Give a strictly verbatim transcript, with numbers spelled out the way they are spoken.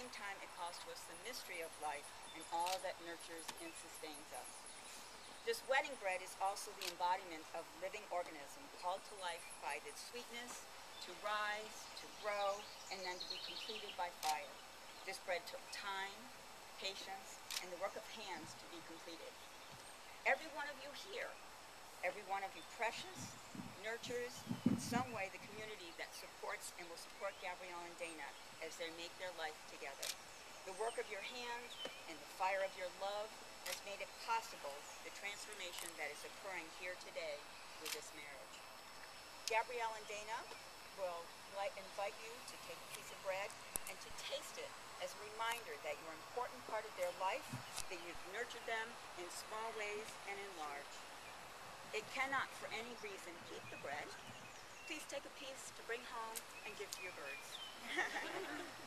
same time, it calls to us the mystery of life and all that nurtures and sustains us. This wedding bread is also the embodiment of living organism called to life by its sweetness, to rise, to grow, and then to be completed by fire. This bread took time, patience, and the work of hands to be completed. Every one of you here, every one of you precious, nurtures in some way the community that supports and will support Gabrielle and Dana as they make their life together. The work of your hands and the fire of your love has made it possible, the transformation that is occurring here today with this marriage. Gabrielle and Dana will invite you to take a piece of bread and to taste it as a reminder that you're an important part of their life, that you've nurtured them in small ways and in large. It cannot, for any reason, keep the bread. Please take a piece to bring home and give to your birds.